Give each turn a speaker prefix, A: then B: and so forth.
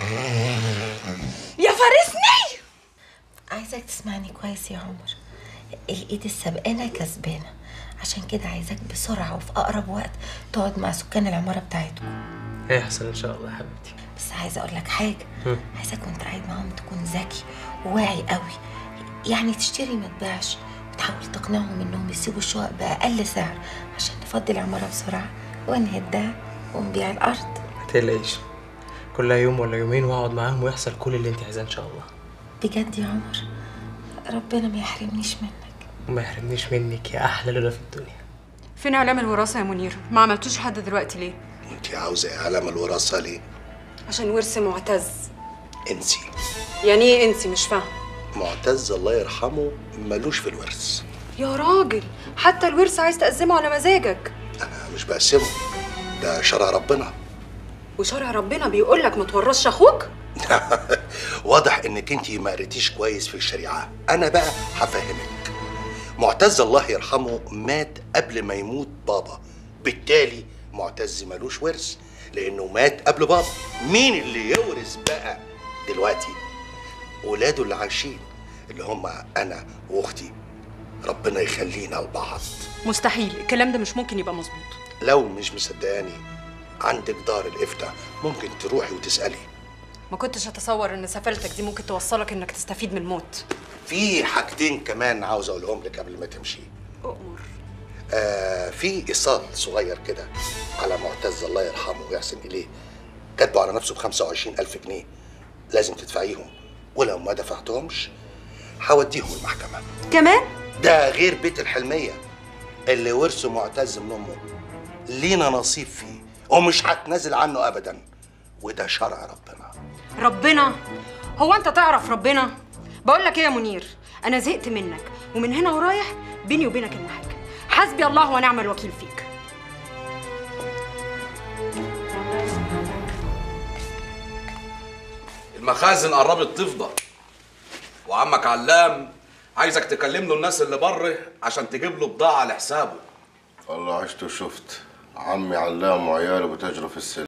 A: يا فارسني.
B: عايزاك تسمعني كويس يا عمر، الايد السبقانه كسبانه، عشان كده عايزاك بسرعه وفي اقرب وقت تقعد مع سكان العماره بتاعتكم.
C: هيحصل ان شاء الله يا حبيبتي.
B: بس عايزه اقول لك حاجه، عايزاك وانت قاعد معاهم تكون ذكي وواعي قوي، يعني تشتري ما تبيعش، وتحاول تقنعهم انهم يسيبوا الشقق باقل سعر عشان نفضي العماره بسرعه ونهدها ونبيع الارض.
C: ما تقلقيش، كلها يوم ولا يومين واقعد معاهم ويحصل كل اللي انت عايزاه ان شاء الله.
B: بجد يا عمر، ربنا ما يحرمنيش منك.
C: وما يحرمنيش منك يا احلى لولا في الدنيا.
A: فين اعلام الوراثه يا منير؟ ما عملتوش لحد دلوقتي ليه؟
D: انت عاوزه اعلام الوراثه ليه؟
A: عشان ورث معتز.
D: انسي.
A: يعني ايه انسي؟ مش فاهم.
D: معتز الله يرحمه ملوش في الورث.
A: يا راجل، حتى الورث عايز تقسمه على مزاجك.
D: انا مش بقسمه، ده شرع ربنا.
A: وشرع ربنا بيقول لك ما تورثش اخوك؟
D: واضح انك انت ما قريتيش كويس في الشريعه. انا بقى هفهمك. معتز الله يرحمه مات قبل ما يموت بابا، بالتالي معتز ملوش ورث لانه مات قبل بابا. مين اللي يورث بقى دلوقتي؟ ولاده اللي عايشين، اللي هم انا واختي، ربنا يخلينا لبعض.
A: مستحيل، الكلام ده مش ممكن يبقى مظبوط.
D: لو مش مصدقاني عندك دار الافتاء، ممكن تروحي وتسالي.
A: ما كنتش اتصور ان سفالتك دي ممكن توصلك انك تستفيد من الموت.
D: في حاجتين كمان عاوز اقولهم لك قبل ما تمشي.
A: أؤمر.
D: في ايصال صغير كده على معتز الله يرحمه ويحسن اليه، كاتبه على نفسه ب25,000 جنيه، لازم تدفعيهم، ولو ما دفعتهمش هوديهم المحكمه.
A: كمان؟
D: ده غير بيت الحلميه اللي ورثه معتز من امه، لينا نصيب فيه ومش هتنازل عنه ابدا، وده شرع ربنا.
A: ربنا؟ هو انت تعرف ربنا؟ بقول لك ايه يا منير، انا زهقت منك، ومن هنا ورايح بيني وبينك المحاكم. حسبي الله ونعم الوكيل فيك.
E: المخازن قربت تفضى، وعمك علام عايزك تكلم له الناس اللي بره عشان تجيب له بضاعه لحسابه.
F: والله عشت وشفت، عمي علام وعياله بتجروا في السلم.